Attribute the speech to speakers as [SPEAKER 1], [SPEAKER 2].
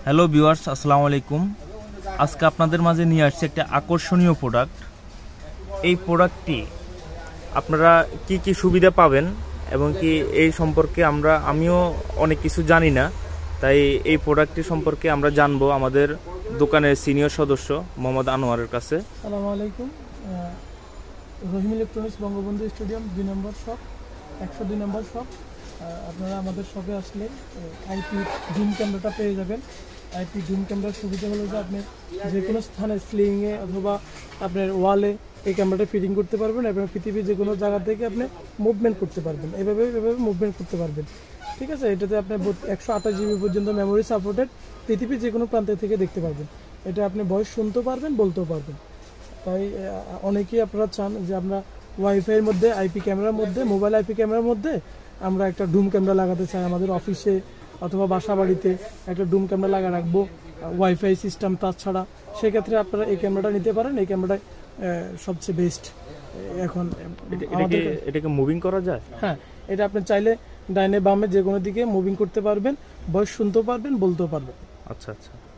[SPEAKER 1] Hello viewers, আসসালামু আলাইকুম। আজকে আপনাদের মাঝে নিয়ে আসছি একটা আকর্ষণীয় প্রোডাক্ট। এই প্রোডাক্টটি আপনারা কি কি সুবিধা পাবেন এবং কি এই সম্পর্কে আমিও অনেক কিছু জানি না, তাই এই প্রোডাক্টটি সম্পর্কে আমরা জানবো আমাদের দোকানের সিনিয়র সদস্য মোহাম্মদ আনোয়ারের কাছে।
[SPEAKER 2] আসসালামু আলাইকুম। Rahim electronics Bangabandhu stadium 2 number shop, 102 number shop. আপনারা আমাদের শপে আসলে আইপি জুম ক্যামেরাটা পেয়ে যাবেন। আইপি জুম ক্যামেরার সুবিধা হলো যে আপনি যে কোনো স্থানে স্লিংয়ে অথবা আপনার ওয়ালে এই ক্যামেরাটা ফিটিং করতে পারবেন এবং পৃথিবীর যে কোনো জায়গা থেকে আপনি মুভমেন্ট করতে পারবেন, এভাবে মুভমেন্ট করতে পারবেন। ঠিক আছে, এটাতে আপনি 128 জিবি পর্যন্ত মেমোরি সাপোর্টেড, পৃথিবীর যে কোনো প্রান্ত থেকে দেখতে পারবেন। এটা আপনি ভয়েস শুনতেও পারবেন, বলতেও পারবেন। তাই অনেকেই আপনারা চান যে আমরা ওয়াইফাইয়ের মধ্যে, আইপি ক্যামেরার মধ্যে, মোবাইল আইপি ক্যামেরার মধ্যে আমরা একটা ডুম ক্যামেরা লাগাতে চাই। আমাদের অফিসে অথবা বাসা বাড়িতে একটা ডুম ক্যামেরা লাগা রাখবো, ওয়াইফাই সিস্টেম টাচ ছাড়া। সেক্ষেত্রে আপনারা এই ক্যামেরাটা নিতে পারেন। এই ক্যামেরাটা সবচেয়ে বেস্ট এখন।
[SPEAKER 1] এটাকে মুভিং করা যায়?
[SPEAKER 2] হ্যাঁ, এটা আপনি চাইলে ডাইনে বামে যে কোনো দিকে মুভিং করতে পারবেন, ভয়েস শুনতেও পারবেন, বলতেও পারবেন।
[SPEAKER 1] আচ্ছা আচ্ছা।